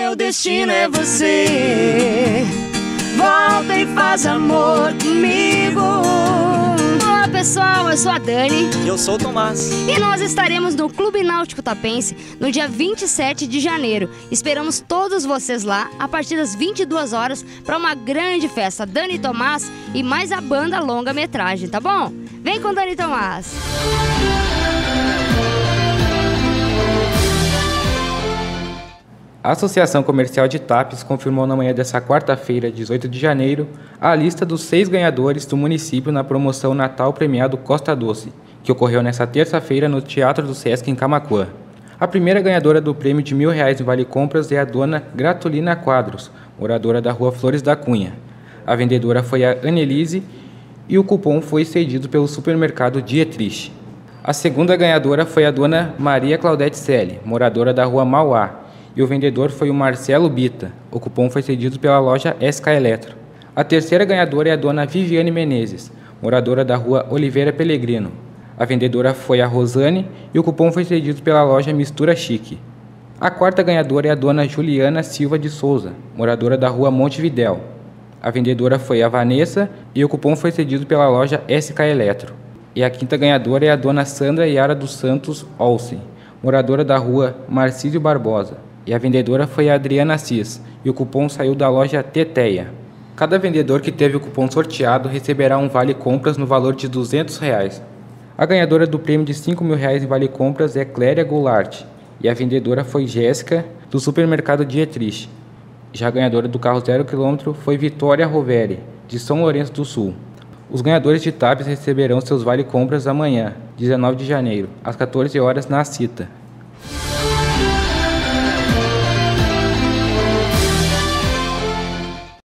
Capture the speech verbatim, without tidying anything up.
meu destino é você. Volta e faz amor comigo. Olá pessoal, eu sou a Dani. E eu sou o Tomás. E nós estaremos no Clube Náutico Tapense no dia vinte e sete de janeiro. Esperamos todos vocês lá a partir das vinte e duas horas para uma grande festa. Dani e Tomás e mais a banda longa-metragem, tá bom? Vem com Dani e Tomás. A Associação Comercial de Tapes confirmou na manhã desta quarta-feira, dezoito de janeiro, a lista dos seis ganhadores do município na promoção Natal Premiado Costa Doce, que ocorreu nesta terça-feira no Teatro do Sesc em Camaquã. A primeira ganhadora do prêmio de mil reais em Vale Compras é a dona Gratulina Quadros, moradora da rua Flores da Cunha. A vendedora foi a Annelise e o cupom foi cedido pelo supermercado Dietrich. A segunda ganhadora foi a dona Maria Claudete Selle, moradora da rua Mauá, e o vendedor foi o Marcelo Bita. O cupom foi cedido pela loja S K Eletro. A terceira ganhadora é a dona Viviane Menezes, moradora da rua Oliveira Pellegrino. A vendedora foi a Rosane e o cupom foi cedido pela loja Mistura Chique. A quarta ganhadora é a dona Juliana Silva de Souza, moradora da rua Montevidéu. A vendedora foi a Vanessa e o cupom foi cedido pela loja S K Eletro. E a quinta ganhadora é a dona Sandra Yara dos Santos Olsen, moradora da rua Marcílio Barbosa. E a vendedora foi a Adriana Assis, e o cupom saiu da loja Teteia. Cada vendedor que teve o cupom sorteado receberá um vale compras no valor de duzentos reais. A ganhadora do prêmio de cinco mil reais em vale compras é Cléria Goulart, e a vendedora foi Jéssica, do supermercado Dietrich. Já a ganhadora do carro zero quilômetro foi Vitória Roveri, de São Lourenço do Sul. Os ganhadores de Tapes receberão seus vale compras amanhã, dezenove de janeiro, às quatorze horas na Cita.